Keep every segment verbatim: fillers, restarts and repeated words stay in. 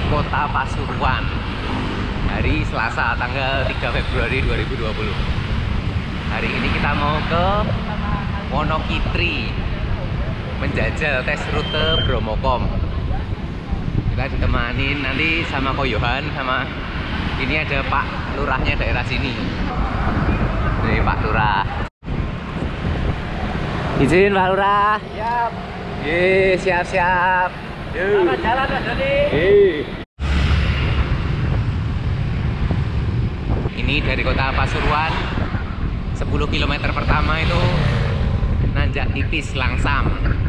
Kota Pasuruan. Hari Selasa tanggal tiga Februari dua ribu dua puluh. Hari ini kita mau ke Wonokitri menjajal tes rute Bromokom. Kita ditemanin nanti sama Koyohan, sama ini ada Pak Lurahnya daerah sini. Ini Pak Lurah. Izin Pak Lurah. Siap. Ye, siap-siap. Selamat jalan Mas Doni. Ini dari kota Pasuruan, sepuluh kilometer pertama itu nanjak tipis Langsam.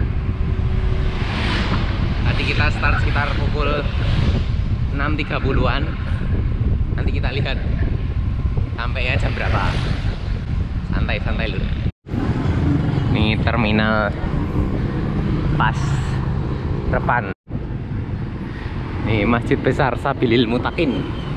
Tadi kita start sekitar pukul enam tiga puluhan. Nanti kita lihat sampainya jam berapa. Santai-santai dulu. Ini terminal pas depan. Nih Masjid Besar Sabilil Mutakin.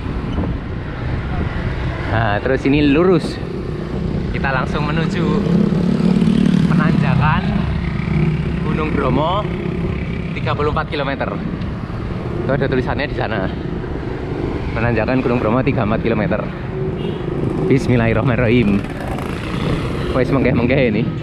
Nah, terus ini lurus. Kita langsung menuju penanjakan Gunung Bromo tiga puluh empat kilometer. Itu ada tulisannya di sana. Penanjakan Gunung Bromo tiga puluh empat kilometer. Bismillahirrahmanirrahim. Wes menggeh-menggeh ini.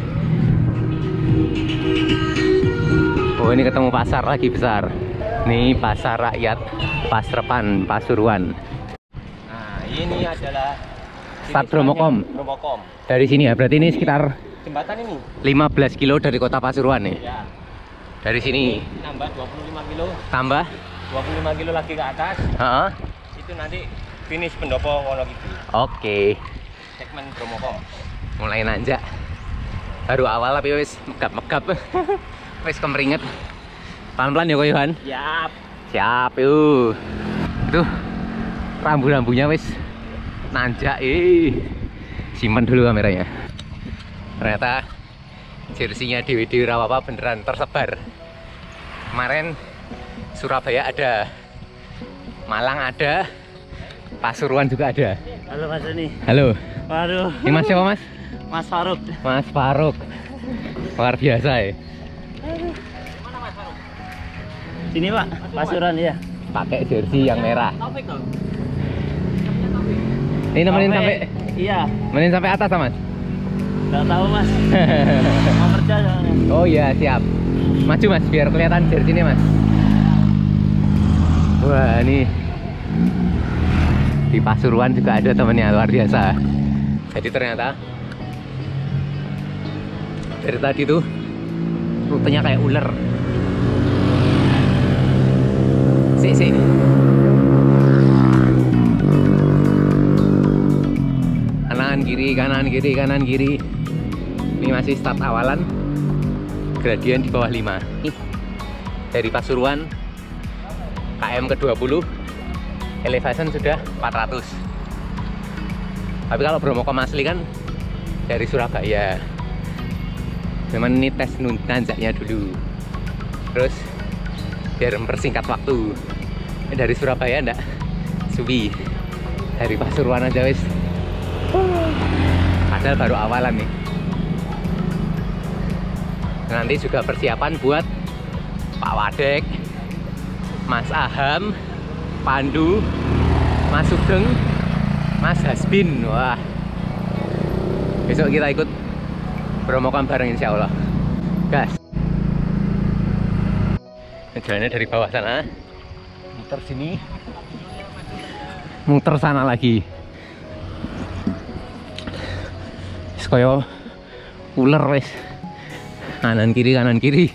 Oh, ini ketemu pasar lagi besar. Nih pasar rakyat Pasrepan Pasuruan. Nah, ini adalah Start Bromokom. Bromokom. Dari sini ya, berarti ini sekitar Jembatan ini. lima belas kilo dari kota Pasuruan nih. Ya. Dari sini Nambah dua puluh lima kilo. tambah dua puluh lima kilo lagi ke atas. Heeh. Itu nanti finish pendopo Wonokitri. Oke. Segmen Bromokom. Mulai nanjak. Baru awal tapi wis megap-megap. Wis kemeringet. Pelan-pelan ya Koyohan. Siap. Siap yuk. Itu rambu-rambunya wis nanjak. Eh. Simpan dulu kameranya. Ternyata jersinya Dewi Dewi Rawapa beneran tersebar. Kemarin Surabaya ada, Malang ada, Pasuruan juga ada. Halo Mas Doni. Halo. Waduh. Ini Mas siapa Mas? Mas Faruk. Mas Faruk. Luar biasa ya. Mana Mas Faruk? Sini Pak, Pasuruan ya. Pakai jersey yang merah. Taufik dong. Ini nemenin sampai Iya. nemenin sampai atas Mas. Enggak tahu Mas. Mau kerja soalnya. Oh iya, siap. Maju Mas biar kelihatan jersey ini Mas. Wah, ini di Pasuruan juga ada temennya, luar biasa. Jadi ternyata dari tadi tuh rutenya kayak ular. Sik, sik. Kanan kiri, kanan kiri, kanan kiri. Ini masih start awalan. Gradien di bawah lima. Ih, dari Pasuruan K M ke dua puluh, elevation sudah empat ratus. Tapi kalau Bromokom asli kan dari Surabaya. Memang ini tes nanjaknya dulu. Terus biar mempersingkat waktu. Ini dari Surabaya enggak suwi. Dari Pasuruan aja wis. Padahal baru awalan nih. Nanti juga persiapan buat Pak Wadek, Mas Aham, Pandu, Mas Sugeng, Mas Hasbin. Wah, besok kita ikut Bromokom bareng insya Allah. Gas. Jalannya dari bawah sana, muter sini, muter sana lagi. Koyo ular wes. Kanan kiri, kanan kiri.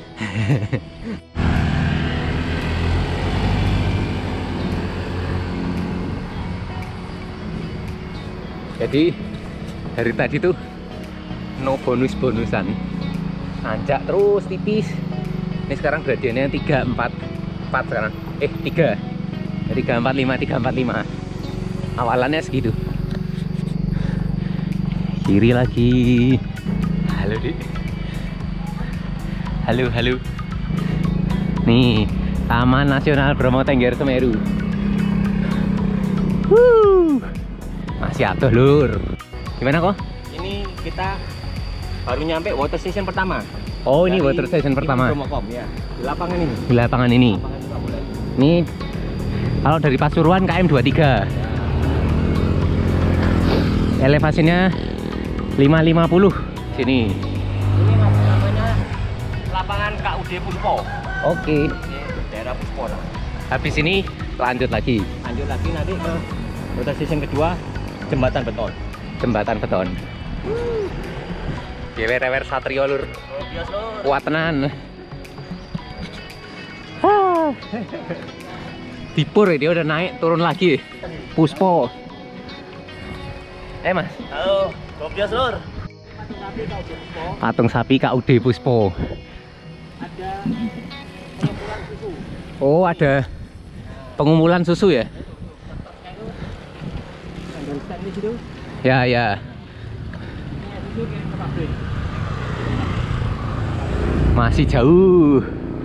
Jadi dari tadi tuh no bonus-bonusan. Nanjak terus tipis. Ini sekarang gradiennya tiga empat empat sekarang. Eh tiga. tiga empat lima, tiga empat lima. Awalannya segitu. Kiri lagi. Halo Dik. Halo, halo. Nih, Taman Nasional Bromo Tengger Semeru. Wuh. Masih atuh lur. Gimana kok? Ini kita baru nyampe water station pertama. Oh, ini water station pertama. Bromokom ya. Di lapangan ini. Di lapangan ini. Lapangan juga boleh. Ini Kalau dari Pasuruan K M dua puluh tiga. Elevasinya lima lima puluh sini. Ini mas namanya lapangan K U D Puspo. Oke. Daerah Puspo. Habis ini lanjut lagi. Lanjut lagi nanti ke rute station kedua, jembatan beton. Jembatan beton. Gewer-gewer Satrio lur. Oh, bias lur. Kuat tenan. Dipur dia udah naik turun lagi. Puspo. Eh mas. Halo, gobias lur. Patung sapi K U D Puspo. Ada pengumpulan susu. Oh ada pengumpulan susu ya? Ada stand di situ. Ya ya. Ini susu kirim ke pabrik. Masih jauh.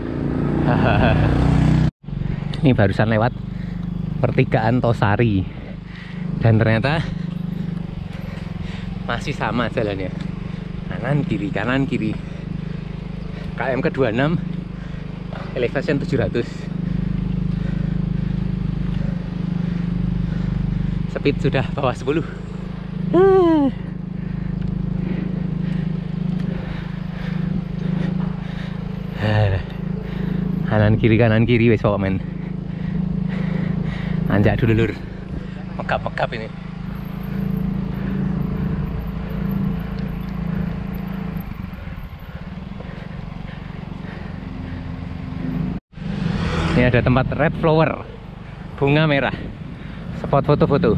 Ini barusan lewat pertigaan Tosari dan ternyata masih sama jalannya, kanan kiri kanan kiri. K M ke dua puluh enam, elevation tujuh ratus, speed sudah bawah sepuluh. Kanan kiri kanan kiri wes pokok men. Anjak dulu lur, megap-megap ini. Ini ada tempat red flower, bunga merah, spot foto-foto.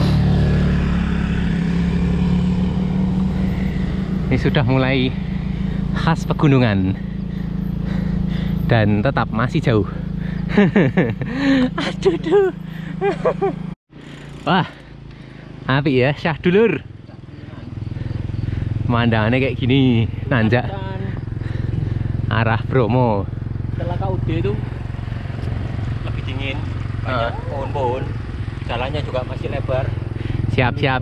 Ini sudah mulai khas pegunungan dan tetap masih jauh. Aduh, aduh. Wah, api ya, syah dulur. Pemandangannya kayak gini, nanjak arah Bromo. Setelah K U D itu lebih dingin, banyak pohon-pohon, jalannya juga masih lebar. Siap-siap.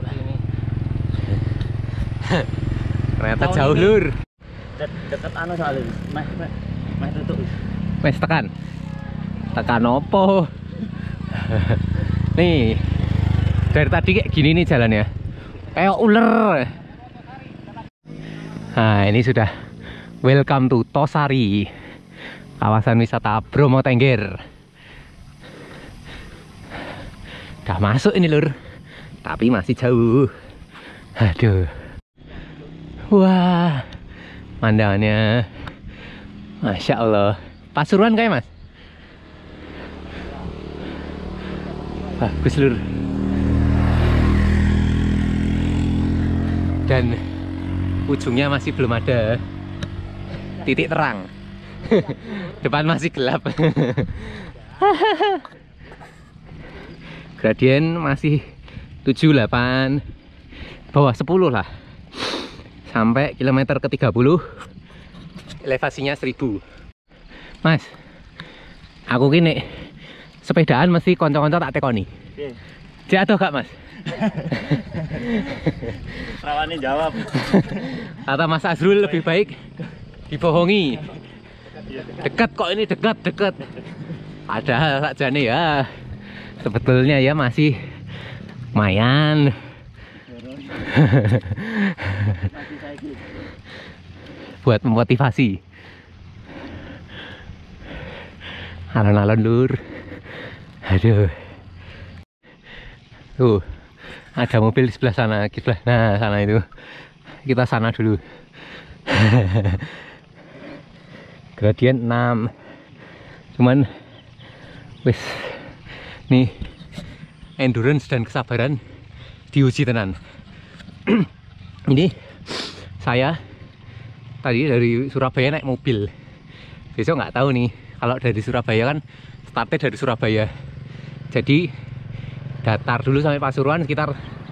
Ternyata Tahun jauh ini lur. De deket anu soalnya, meh meh meh tutup. Wes tekan. Tekan opo? Nih. Dari tadi kayak gini nih jalannya. Kayak ular. Nah, ini sudah welcome to Tosari. Kawasan wisata Bromo Tengger. Udah masuk ini lur. Tapi masih jauh. Aduh. Wah. Pandangannya Masya Allah. Pasuruan kayak mas? Bagus lur. Dan ujungnya masih belum ada titik terang. Depan masih gelap. Gradien masih tujuh, delapan, bawah sepuluh lah. Sampai kilometer ke tiga puluh, elevasinya seribu. Mas, aku gini sepedaan mesti konco-konco tak tekoni. Jatuh gak mas? Rawani jawab. Kata Mas Azrul lebih baik dibohongi. Dekat kok ini, dekat dekat. Padahal saja nih ya, sebetulnya ya masih lumayan. Buat memotivasi. Alon-alon lur. Aduh. Tuh, ada mobil di sebelah sana, di sebelah nah sana itu. Kita sana dulu. Gradien enam. Cuman wis nih endurance dan kesabaran diuji tenan. Ini saya tadi dari Surabaya naik mobil. Besok nggak tahu nih, kalau dari Surabaya kan startnya dari Surabaya. Jadi datar dulu sampai Pasuruan sekitar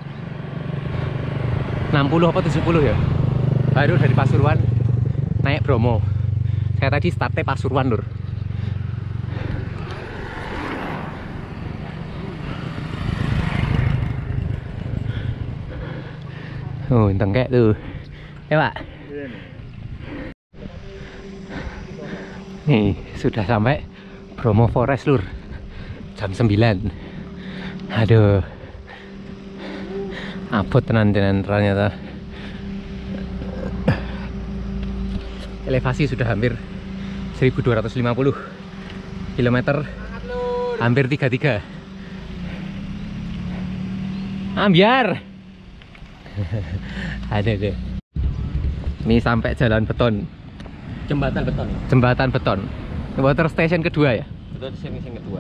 enam puluh apa tujuh puluh ya. Baru dari Pasuruan naik Bromo. Saya tadi startnya Pasuruan lur. Oh, tengkek tuh. Ya Pak. Nih, sudah sampai Bromo Forest lur. jam sembilan. Aduh, abot tenan tenan ternyata. Elevasi sudah hampir seribu dua ratus lima puluh kilometer, hampir tiga puluh tiga. Ambiar. Ada deh. Ini sampai jalan beton. Jembatan beton. Jembatan beton. Water station kedua ya? Beton station kedua.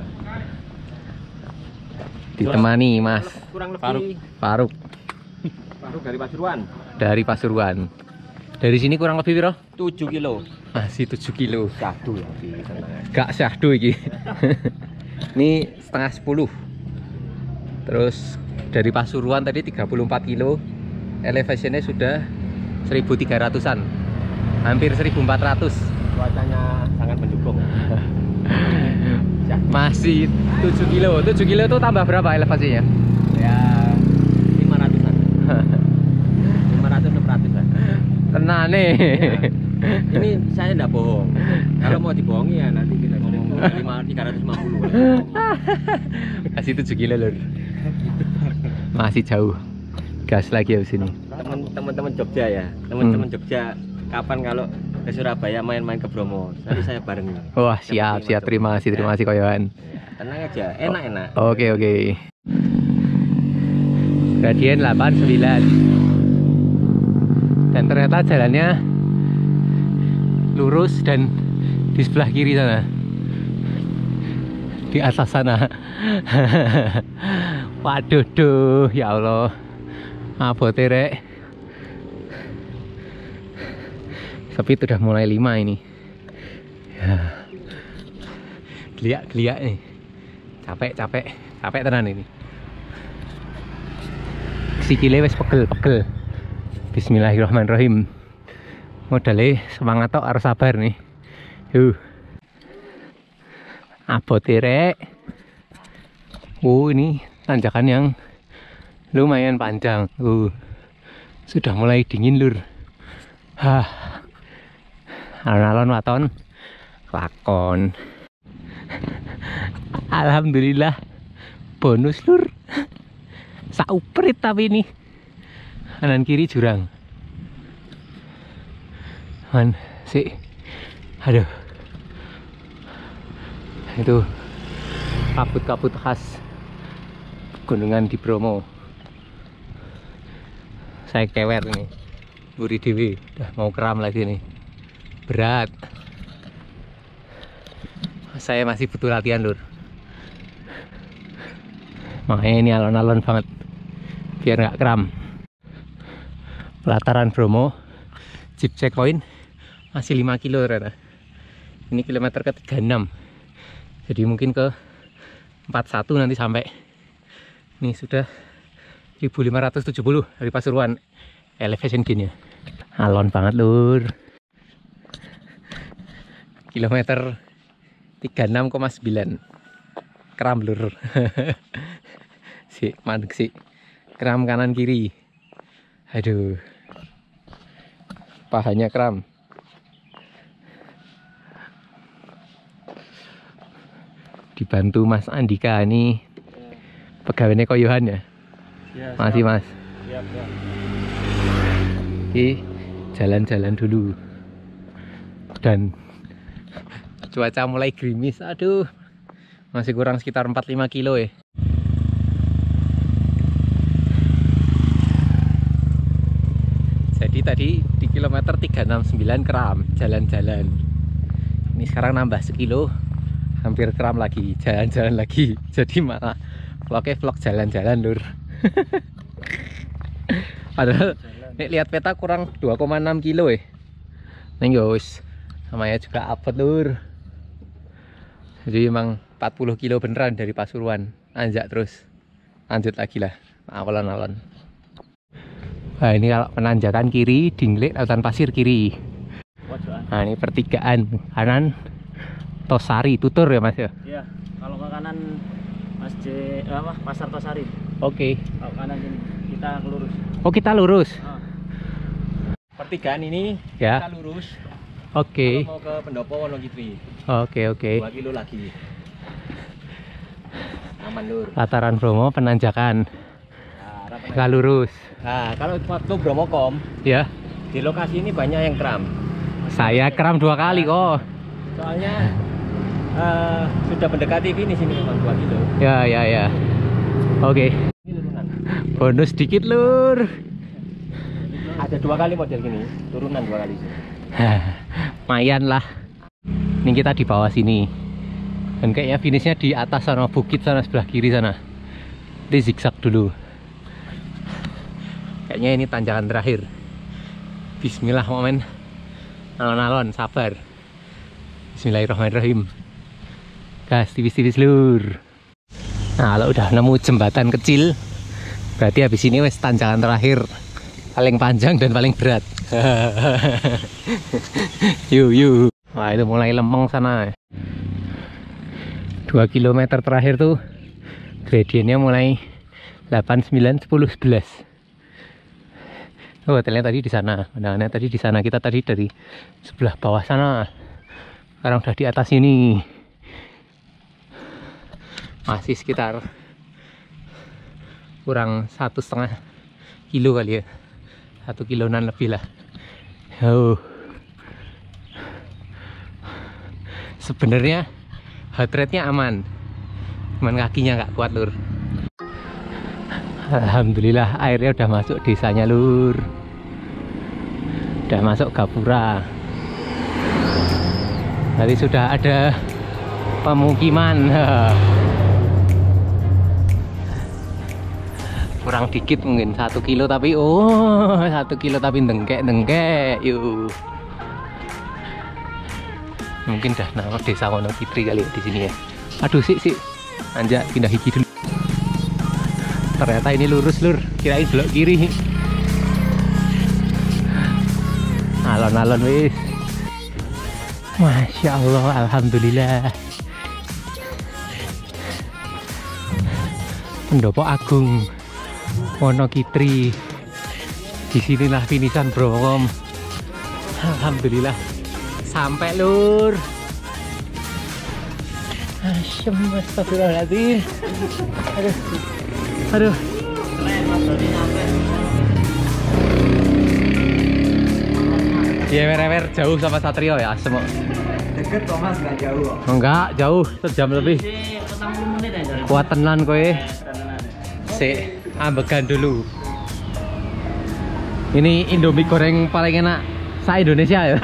Ditemani Mas Kurang lebih Faruk. Faruk. Faruk dari Pasuruan. Dari Pasuruan. Dari sini kurang lebih berapa? tujuh kilo. Masih tujuh kilo. Syahdu ya di sana. Gak syahdu iki. Ini setengah sepuluh. Terus dari Pasuruan tadi tiga puluh empat kilo. Elevationnya sudah seribu tiga ratusan. Hampir seribu empat ratus. Cuacanya sangat mendukung. Masih tujuh kilo. tujuh kilo itu tambah berapa elevasinya? Ya lima ratusan. lima ratus enam ratusan. Tenang nih. Ya. Ini saya tidak bohong. Kalau mau dibohongi ya nanti kita ngomong tiga ratus lima puluh. Masih tujuh kilo lur. Masih jauh. Gas lagi habis ini. Teman-teman Jogja ya. Teman-teman hmm. Jogja kapan kalau ke Surabaya main-main ke Bromo? Nanti saya bareng. Wah, siap, siap. Terima kasih, terima kasih koyoan. Tenang aja, enak-enak. Oke, oke. Gradien delapan sembilan. Dan ternyata jalannya lurus dan di sebelah kiri sana. Di atas sana. Waduh, duh, ya Allah. Abote rek. Tapi itu udah mulai lima ini. Ya. Geliak-geliak nih. Capek, capek. Capek tenan ini. Sikile wis pegel-pegel. Bismillahirrahmanirrahim. Modalnya semangat tok harus sabar nih. Yuh. Abote rek. Oh, ini tanjakan yang lumayan panjang. Uh. Sudah mulai dingin lur. Hah. Alon-alon waton lakon. Alhamdulillah bonus lur. Sauprit tapi ini kanan kiri jurang. Man, sih. Aduh. Itu kabut-kabut khas gunungan di Bromo. Saya kewer ini. Buri dewi udah mau kram lagi nih. Berat. Saya masih butuh latihan lur. Makanya ini alon-alon banget biar nggak kram. Pelataran Bromo, jeep checkpoint masih lima kilo ternyata. Ini kilometer ke tiga puluh enam. Jadi mungkin ke empat puluh satu nanti sampai. Ini sudah seribu lima ratus tujuh puluh dari Pasuruan. Elevation gainnya alon banget lur. Kilometer tiga puluh enam koma sembilan. Kram lur. Si mandek sih. Kram kanan kiri. Aduh. Pahanya kram. Dibantu Mas Andika ini. Pegawainya koyohan ya? Ya, masih Mas. Siap, siap. Oke, jalan-jalan dulu. Dan cuaca mulai gerimis. Aduh, masih kurang sekitar empat puluh lima kilo ya. Jadi tadi di kilometer tiga enam sembilan kram jalan-jalan. Ini sekarang nambah sekilo, hampir kram lagi, jalan-jalan lagi. Jadi malah vlognya vlog jalan-jalan lur. Padahal nih lihat peta kurang dua koma enam kilo ya. Neng guys, namanya juga abot lur. Jadi emang empat puluh kilo beneran dari Pasuruan. Anjak terus. Lanjut lagi lah. Alon-alon. Nah ini kalau penanjakan kiri, Dinglek, lautan pasir kiri. Nah ini pertigaan. Kanan Tosari, Tutur ya mas ya? Iya. Kalau ke kanan Mas J, apa, Pasar Tosari. Oke. Kalau kanan ini kita lurus. Oh kita lurus? Oh. Pertigaan ini ya. Kita lurus. Oke. Kalau mau ke Pendopo Wonogiri. Oke oke. dua kilo lagi. aman lur. Lataran Bromo penanjakan. Nah, Nggak lurus. nah, kalau waktu Bromokom Ya. di lokasi ini banyak yang kram. Saya kram dua kali kok. Soalnya uh, sudah mendekati finish ini memang dua kilo. Ya ya ya. Oke. Ini turunan. Bonus dikit lur. Ada dua kali model gini, turunan dua kali. Lumayan lah. Ini kita di bawah sini. Dan kayaknya finishnya di atas sana, bukit sana sebelah kiri sana. Ini zigzag dulu. Kayaknya ini tanjakan terakhir. Bismillah momen. Alon-alon, sabar. Bismillahirrahmanirrahim. Gas tipis-tipis lur. Nah, kalau udah nemu jembatan kecil, berarti habis ini wes tanjakan terakhir. Paling panjang dan paling berat. Yuk, yuk. Wah, itu mulai lempeng sana. dua kilometer terakhir tuh gradiennya mulai delapan, sembilan, sepuluh, sebelas. Oh, hotelnya tadi di sana. Pandangannya tadi di sana. Kita tadi dari sebelah bawah sana. Sekarang udah di atas ini. Masih sekitar kurang satu setengah kilo kali ya. Satu kiloan lebih lah. Oh. Sebenarnya heart rate-nya aman, cuman kakinya nggak kuat lur. Alhamdulillah airnya udah masuk desanya lur, udah masuk Gapura. Tadi sudah ada pemukiman. Kurang dikit mungkin satu kilo tapi oh satu kilo tapi dengkek dengkek yuk. Mungkin dah nama desa Wonokitri kali ya di sini ya. Aduh sih sih anjak pindah gigi dulu. Ternyata ini lurus lur, kirain belok kiri. Alon-alon wis. Masya Allah, alhamdulillah. Pendopo Agung Wonokitri. Disinilah finishan Bromokom. Alhamdulillah. Sampai lur. Asyam, astagfirullahaladzim. Aduh. Aduh. Ya mer-mer jauh sama Satrio ya, semua. Deket kok mas, nggak jauh. Enggak, jauh, sejam lebih. Kuat tenan kowe. Sik, ambegan dulu. Ini Indomie goreng paling enak se-Indonesia ya.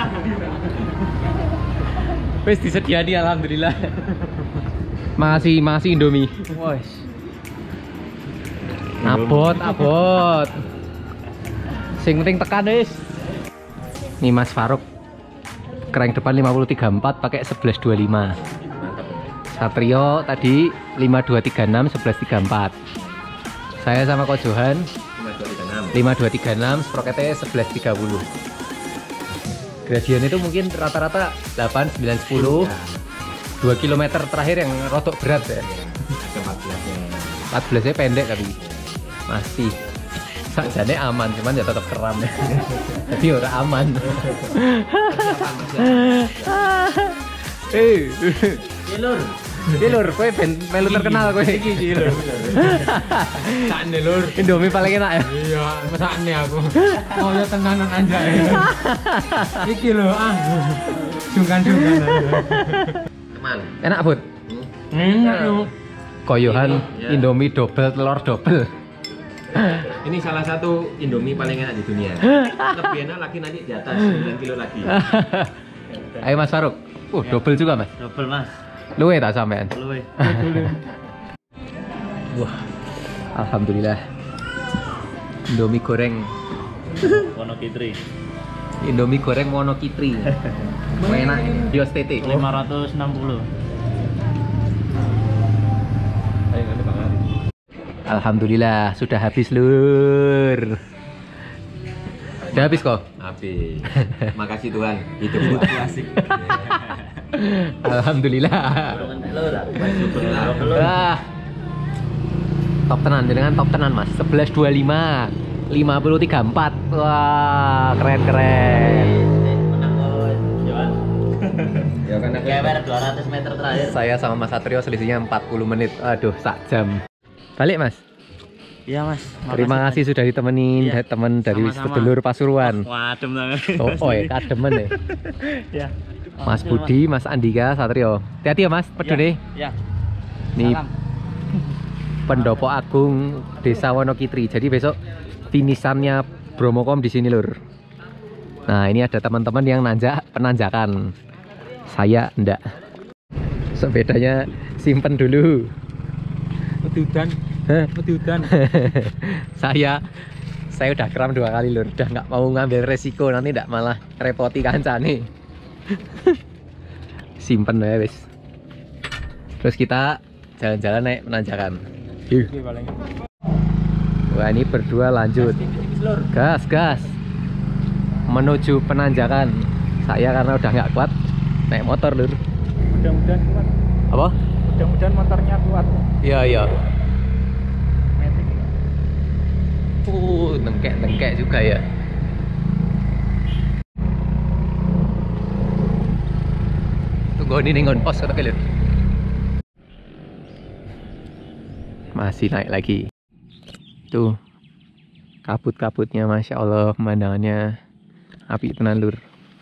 Wes disediani alhamdulillah. Makasih, makasih Indomie. Wes. Abot, abot. Sing penting tekan wis. Nih Mas Faruk. Crank depan lima puluh tiga empat pakai sebelas dua puluh lima. Satrio tadi lima dua tiga enam sebelas tiga empat. Saya sama Ko Johan lima dua tiga enam sproketnya sebelas tiga puluh. Gradien itu mungkin rata-rata delapan, sembilan, sepuluh. dua kilometer terakhir yang rotok berat ya. empat belasnya pendek tapi masih sakjane aman, cuman ya tetap keram ya. Jadi orang aman. Eh, Lur. iki lur, kowe ben melu terkenal kowe iki iki lur. Sakne lur. Indomie paling enak ya. Iya, mesakne aku. Oh ya tenanan anjay. Iki lho ah. Sungkan-sungkan. Teman. Enak, Bud. Enak lho. Koyohan Ya. Indomie double telur double. Ini salah satu Indomie paling enak di dunia. Lebih enak lagi nanti di atas sembilan kilo lagi. Ayo Mas Faruk. Uh, double juga, Mas. Double mas. Luwe tak sampean? Luwe. Wah. Alhamdulillah. Indomie goreng. Wonokitri. Indomie goreng Wonokitri. Enak. Bios T T. lima ratus enam puluh. Ayo nanti Bang Ari. Alhamdulillah sudah habis lur. Udah habis kok? Habis. Makasih Tuhan. Hidup klasik. Alhamdulillah. Ah. Top tenan dengan top tenan Mas. sebelas dua puluh lima, lima puluh tiga empat. Wah, keren-keren. Menang Johan. Ya kan aku Kewer dua ratus meter terakhir. saya sama Mas Satrio selisihnya empat puluh menit. Aduh, sak jam. Balik, Mas. Iya, Mas. Terima kasih sudah ditemenin Iya, teman dari sama-sama. sedulur Pasuruan. Wah, adem banget. Oh, oh ya, kademen ya. Ya. Mas Budi, Mas Andika, Satrio. Hati-hati ya, Mas, pedune. Ya. Nih Salam. Pendopo Agung Desa Wonokitri. Jadi besok finisannya Bromokom di sini, Lur. Nah, ini ada teman-teman yang nanjak penanjakan. Saya enggak. Sepedanya simpen dulu. Pedudan. Hah? Pedudan. saya saya udah kram dua kali, Lur. Udah nggak mau ngambil resiko nanti enggak malah repoti kancane. Simpen ya, wis. Terus kita jalan-jalan naik penanjakan. Yuh. Wah, ini berdua lanjut. Gas, gas. Menuju penanjakan. Saya karena udah nggak kuat naik motor, Lur. Mudah-mudahan kuat. Apa? Mudah-mudahan motornya kuat. Iya, iya. Metik. Uh, nengkek-nengkek juga ya. Tunggu ini nih ngon pos kata Lur. Masih naik lagi. Tuh. Kabut-kabutnya Masya Allah, pemandangannya api tenan, Lur.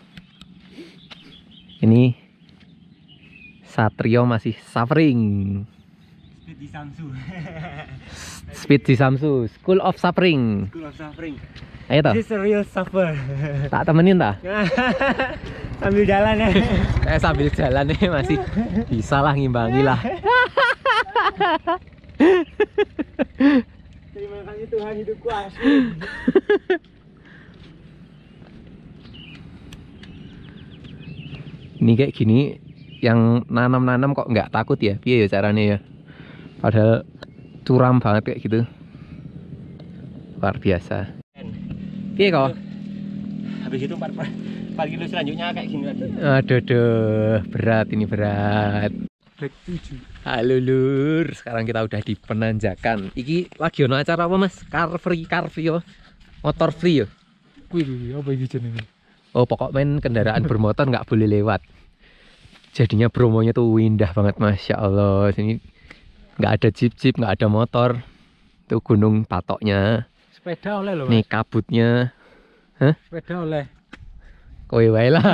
Ini Satrio masih suffering. Speed di Samsu. Speed di Samsu, School of Suffering. School of Suffering. Ayo toh. This is a real suffer. Tak temenin tah? Sambil jalan ya. Eh sambil jalan nih masih bisa lah ngimbangi lah. Terima kasih Tuhan, hidupku asli. Ini kayak gini yang nanam-nanam kok nggak takut ya? Piye ya caranya ya? Padahal curam banget kayak gitu. Luar biasa. Piye kok? Habis itu empat kilo selanjutnya kayak gini lagi. Aduh, aduh, berat ini berat. Back tujuh. Halo, Lur, sekarang kita udah di penanjakan. Iki lagi ono acara apa, Mas? Car free, car free yo. Motor free yo. Wih, apa ini jenenge? Oh, pokok main kendaraan bermotor nggak boleh lewat. Jadinya Bromonya tuh indah banget, Masya Allah. Sini nggak ada jeep-jeep, nggak ada motor. Tuh gunung patoknya. Sepeda oleh loh. Nih kabutnya. Hah? Sepeda oleh. Kowe wae lah.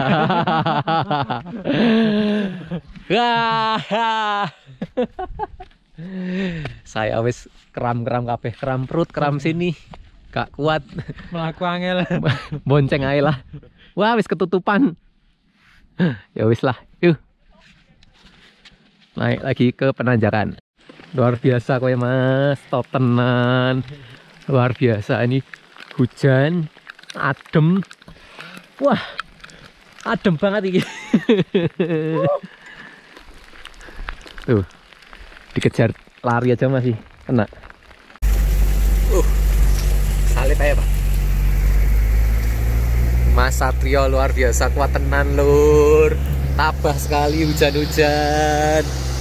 Wah. Saya wis kram-kram kabeh, kram perut, kram sini. Gak kuat. Melaku angel. Bonceng ae lah. Wah, wis ketutupan. Ya wis lah. Yuk. Naik lagi ke penanjakan. Luar biasa kowe, Mas. Top tenan. Luar biasa ini hujan, adem. Wah. Adem banget ini. Tuh. Dikejar lari aja masih kena. Uh. Salib aja, Pak. Mas Satrio luar biasa kuat tenan, Lur. Tabah sekali hujan-hujan.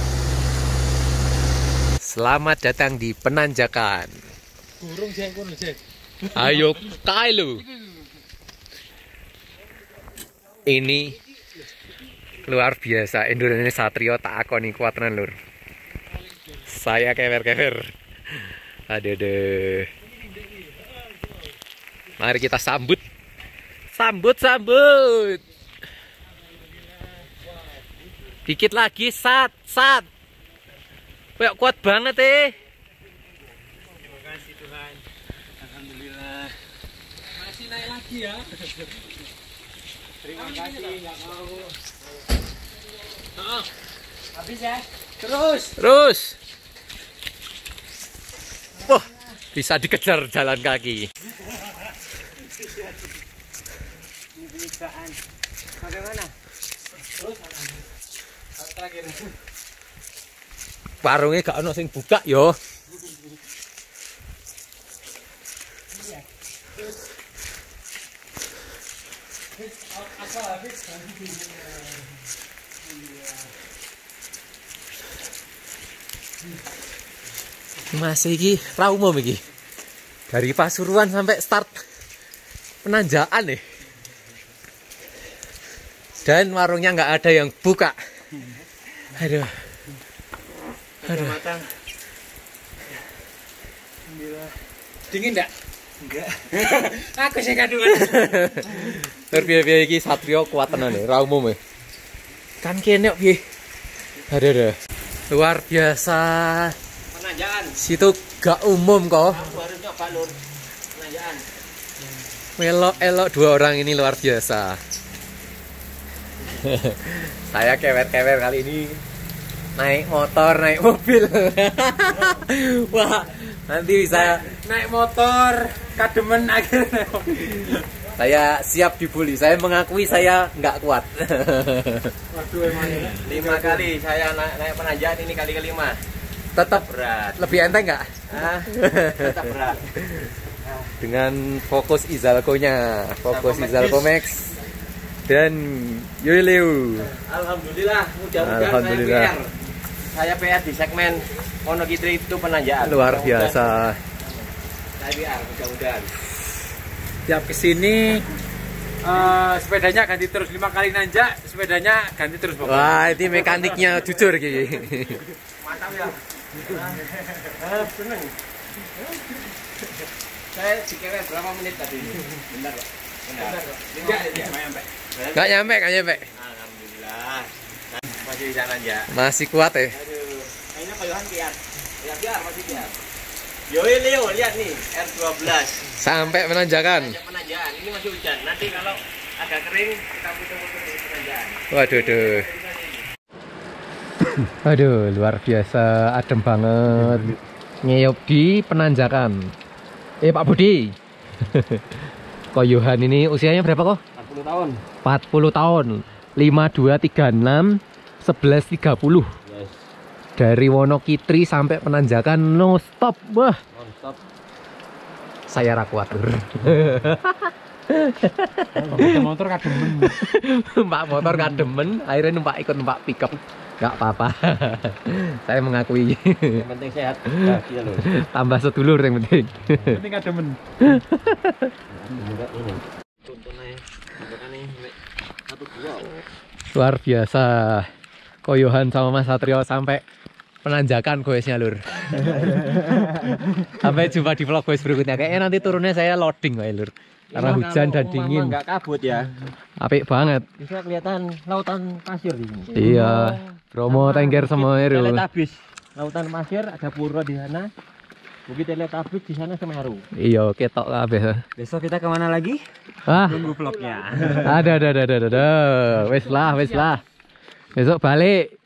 Selamat datang di penanjakan. Burung Jack, burung Jack. Ayo kae lu. Ini luar biasa, Indonesia Satrio tak akoni kuat tenan, Lur. Saya kewer-kewer. Aduh deh. Mari kita sambut. Sambut, sambut. Dikit lagi, sat, sat. Kayak kuat banget eh. Terima kasih Tuhan. Alhamdulillah. Masih naik lagi ya. Terima kasih, nggak mau. Oh, habis ya. Terus. Terus. Wah, bisa dikejar jalan kaki. Penyiksaan. Bagaimana? Terus terakhir. Warungnya gak ono sing buka yo. Masih iki ra umum iki. Dari Pasuruan sampai start penanjakan nih. Dan warungnya nggak ada yang buka. Aduh. Aduh. Matang. Dingin enggak? Enggak. Aku sih kadungan. Terbiaya iki Satrio kuat tenan nih, ra umum e. Kan kene kok piye. Aduh, aduh. Luar biasa. Penanjakan. Situ gak umum kok. Aku harus nyoba lur. Penanjakan. Melok-elok dua orang ini luar biasa. Saya kewer-kewer kali ini naik motor, naik mobil. Wah, nanti bisa Naik motor, kademen akhirnya. saya siap dibully. Saya mengakui saya nggak kuat. Waduh emang ya. Lima kali saya naik, naik penanjakan, ini kali kelima. Tetap Berat. lebih enteng nggak? Ah, tetap berat. Dengan fokus Izalco-nya, fokus Izalco Izalco Max dan Yuliu. Alhamdulillah, mudah-mudahan Alhamdulillah. saya P R. Saya P R di segmen Wonogiri itu penanjakan. Luar biasa. Saya P R, mudah-mudahan. Tiap kesini uh, sepedanya ganti terus lima kali nanjak, sepedanya ganti terus pokoknya. Wah, ini mekaniknya jujur gini. Mantap ya. Ah, seneng. Saya dikewer berapa menit tadi ini? Benar, Pak. Benar. Enggak, enggak nyampe. Nggak nyampe, nggak nyampe. Alhamdulillah. Masih bisa nanjak. Masih kuat ya. Aduh, kayaknya koyohan kiat. Lihat biar masih kiat. Yoi Leo, lihat nih R dua belas. Sampai menanjakan. Nanjak penanjakan. Ini masih hujan. Nanti kalau agak kering kita putar-putar di penanjakan. Waduh, aduh. Aduh, luar biasa, adem banget. Ngeyop di penanjakan. Eh, Pak Budi. Koyohan ini usianya berapa kok? empat puluh tahun. empat puluh tahun. lima dua tiga enam sebelas tiga puluh. Yes. Dari Wonokitri sampai penanjakan no stop. Wah, Nonstop. saya ra kuat. Motor kademen. Numpak motor kademen, akhirnya numpak ikut numpak pickup. Gak apa-apa. Saya mengakui. Yang penting sehat. Bahagia loh. Tambah sedulur yang penting. Penting kademen. Enggak ini. Contohnya, contohnya satu dua. Luar biasa. Koyohan sama Mas Satrio sampai penanjakan goesnya lur. Sampai jumpa di vlog goes berikutnya. Kayaknya nanti turunnya saya loading wae lur. Karena hujan dan dingin. Enggak kabut ya. Apik banget. Bisa kelihatan lautan pasir di sini. Iya. Bromo Tengger semua itu. Teletabis. Lautan pasir, ada pura di sana. Bukit Teletabis di sana Semeru. Iya, ketok kabeh. Besok kita kemana lagi? Ah, Tunggu vlognya. ada ada ada ada ada. Wes lah, wes lah. Besok balik